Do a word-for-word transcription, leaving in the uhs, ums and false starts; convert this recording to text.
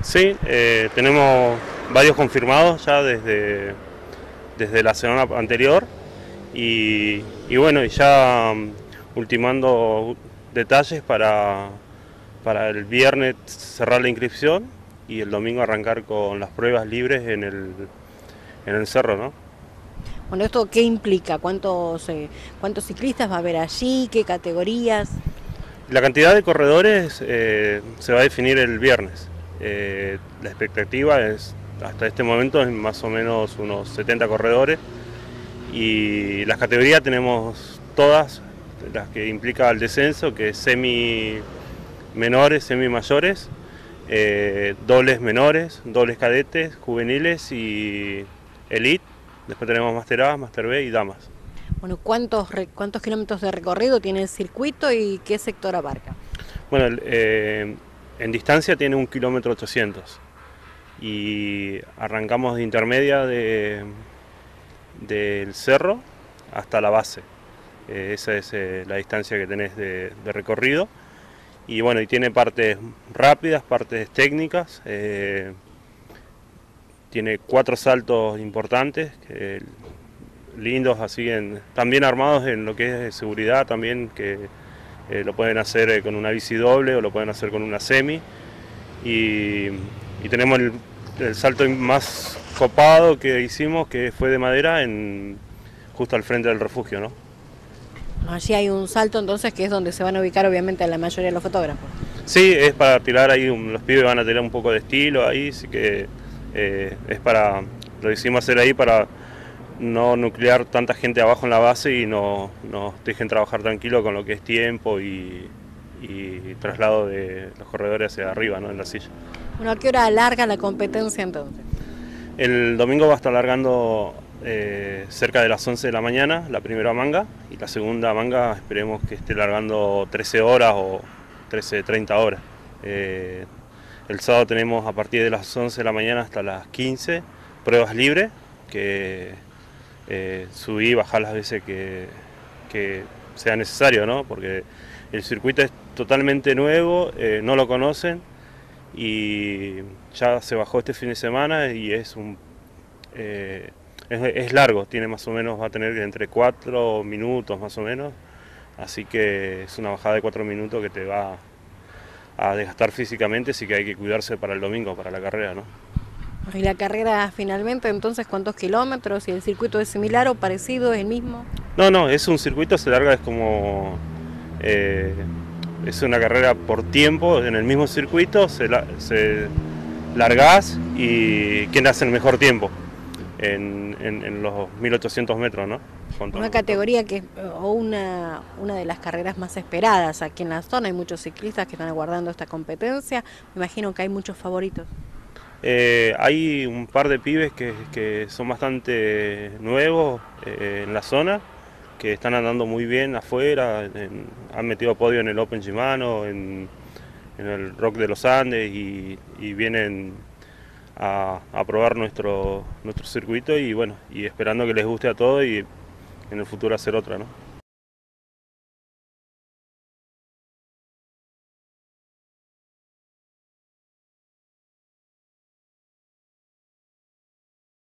Sí, eh, tenemos varios confirmados ya desde, desde la semana anterior y, y bueno, y ya um, ultimando detalles para, para el viernes cerrar la inscripción y el domingo arrancar con las pruebas libres en el, en el cerro, ¿no? Bueno, ¿esto qué implica? ¿Cuántos, eh, cuántos ciclistas va a haber allí? ¿Qué categorías? La cantidad de corredores eh, se va a definir el viernes. Eh, la expectativa es, hasta este momento, es más o menos unos setenta corredores. Y las categorías tenemos todas, las que implica el descenso, que es semi menores, semi mayores, eh, dobles menores, dobles cadetes, juveniles y elite. Después tenemos Master A, Master B y damas. Bueno, ¿cuántos, re- cuántos kilómetros de recorrido tiene el circuito y qué sector abarca? Bueno, eh, en distancia tiene un kilómetro ochocientos y arrancamos de intermedia de, del cerro hasta la base. Eh, esa es eh, la distancia que tenés de, de recorrido. Y bueno, y tiene partes rápidas, partes técnicas. Eh, tiene cuatro saltos importantes, eh, lindos, así en, también armados en lo que es seguridad también, que eh, lo pueden hacer eh, con una bici doble o lo pueden hacer con una semi. Y, y tenemos el, el salto más copado que hicimos, que fue de madera, en, justo al frente del refugio, ¿no? Allí hay un salto entonces que es donde se van a ubicar obviamente la mayoría de los fotógrafos. Sí, es para tirar ahí, un- los pibes van a tirar un poco de estilo ahí, así que eh, es para, lo hicimos hacer ahí para no nuclear tanta gente abajo en la base y no, nos dejen trabajar tranquilo con lo que es tiempo y, y traslado de los corredores hacia arriba, ¿no? En la silla. Bueno, ¿a qué hora alarga la competencia entonces? El domingo va a estar largando eh, cerca de las once de la mañana la primera manga y la segunda manga esperemos que esté largando trece horas o trece treinta horas. Eh, el sábado tenemos a partir de las once de la mañana hasta las quince pruebas libres que eh, subí y bajar las veces que, que sea necesario, ¿no? Porque el circuito es totalmente nuevo, eh, no lo conocen y ya se bajó este fin de semana y es un eh, es, es largo, tiene más o menos, va a tener entre cuatro minutos más o menos, así que es una bajada de cuatro minutos que te va a desgastar físicamente, así que hay que cuidarse para el domingo, para la carrera, ¿no? Y la carrera finalmente entonces, ¿cuántos kilómetros? ¿Y el circuito es similar o parecido, es el mismo? No, no, es un circuito, se larga, es como eh, es una carrera por tiempo en el mismo circuito, se, la, se largás y quién hace el mejor tiempo en, en, en los mil ochocientos metros, ¿no? Junto Una al resto. categoría que es eh, o una, una de las carreras más esperadas aquí en la zona. Hay muchos ciclistas que están aguardando esta competencia. Me imagino que hay muchos favoritos. Eh, hay un par de pibes que, que son bastante nuevos eh, en la zona, que están andando muy bien afuera, en- han metido podio en el Open Shimano, en, en el Rock de los Andes y, y vienen a, a probar nuestro, nuestro circuito y bueno, y esperando que les guste a todos y en el futuro hacer otra, ¿no?